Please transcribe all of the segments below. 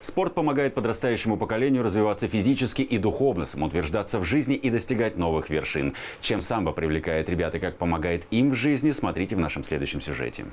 Спорт помогает подрастающему поколению развиваться физически и духовно, самоутверждаться в жизни и достигать новых вершин. Чем самбо привлекает ребят и как помогает им в жизни, смотрите в нашем следующем сюжете.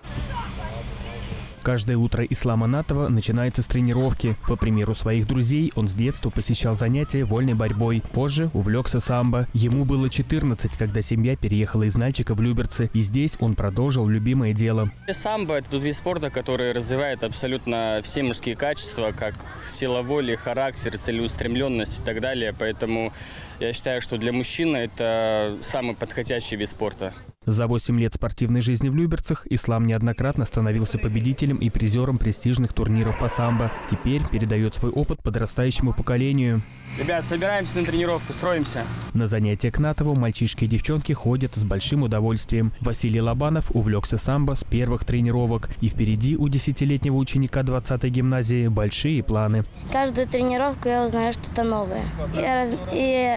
Каждое утро Ислам Анатова начинается с тренировки. По примеру своих друзей, он с детства посещал занятия вольной борьбой. Позже увлекся самбо. Ему было 14, когда семья переехала из Нальчика в Люберцы. И здесь он продолжил любимое дело. Самбо – это тот вид спорта, который развивает абсолютно все мужские качества, как сила воли, характер, целеустремленность и так далее. Поэтому я считаю, что для мужчины это самый подходящий вид спорта. За 8 лет спортивной жизни в Люберцах Ислам неоднократно становился победителем и призером престижных турниров по самбо. Теперь передает свой опыт подрастающему поколению. Ребят, собираемся на тренировку, строимся. На занятия к Натову мальчишки и девчонки ходят с большим удовольствием. Василий Лобанов увлекся самбо с первых тренировок. И впереди у 10-летнего ученика 20-й гимназии большие планы. Каждую тренировку я узнаю что-то новое. Я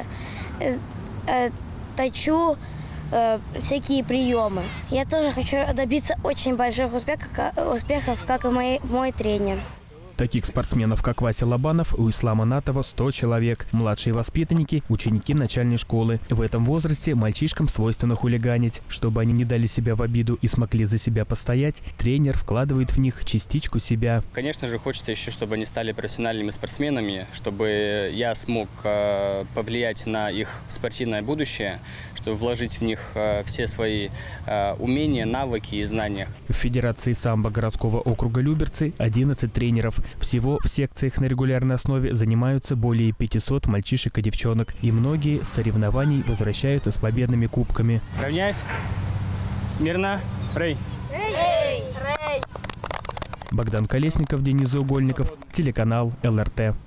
точу всякие приемы. Я тоже хочу добиться очень больших успехов, как и мой тренер. Таких спортсменов, как Вася Лобанов, у Ислама Натова 100 человек. Младшие воспитанники – ученики начальной школы. В этом возрасте мальчишкам свойственно хулиганить. Чтобы они не дали себя в обиду и смогли за себя постоять, тренер вкладывает в них частичку себя. Конечно же, хочется еще, чтобы они стали профессиональными спортсменами, чтобы я смог повлиять на их спортивное будущее, чтобы вложить в них все свои умения, навыки и знания. В Федерации самбо городского округа Люберцы 11 тренеров. Всего в секциях на регулярной основе занимаются более 500 мальчишек и девчонок. И многие с соревнований возвращаются с победными кубками. Равняйся. Смирно. Рей. Богдан Колесников, Денис Заугольников, телеканал ЛРТ.